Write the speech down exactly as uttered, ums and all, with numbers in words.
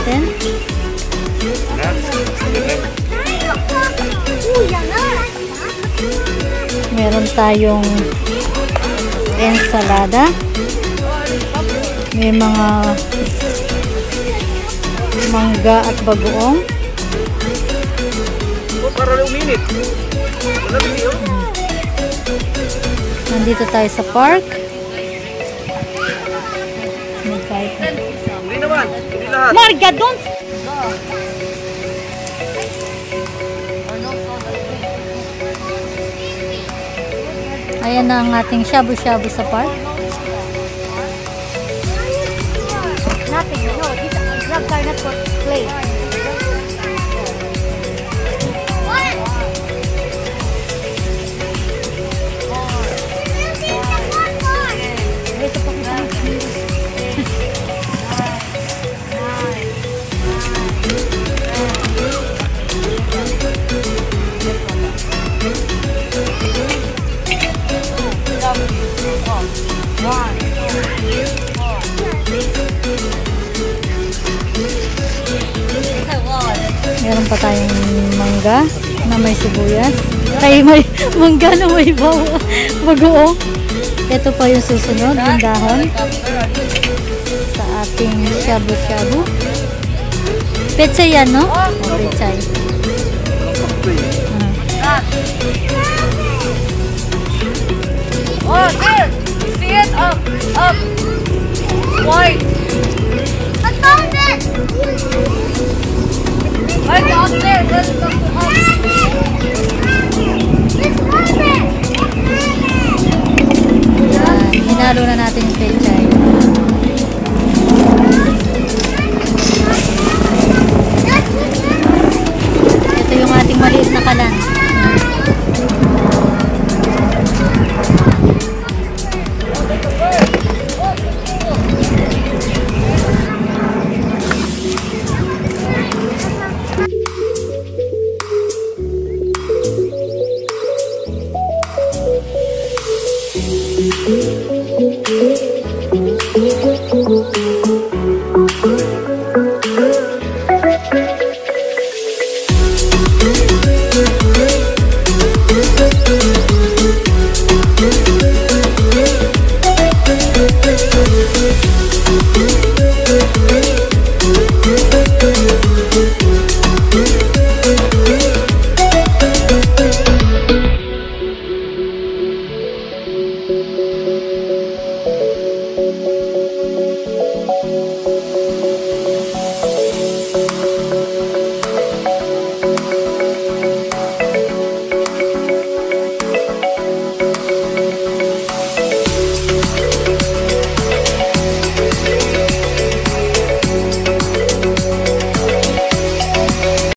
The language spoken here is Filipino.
natin. Meron tayong ensalada. May mga mangga at bagoong. Nandito tayo sa park. Marga, don't! Ayan na ang ating shabu-shabu sa park. Nothing, no. These drugs are not for play. Meron pa tayong mangga na may sibuyas. Ay, may mangga na may bagoong. Ito pa yung susunod, yung dahon sa ating shabu-shabu. Pechay yan, no? O, pechay. Oh, there! See it? Up! Up! White! I found it!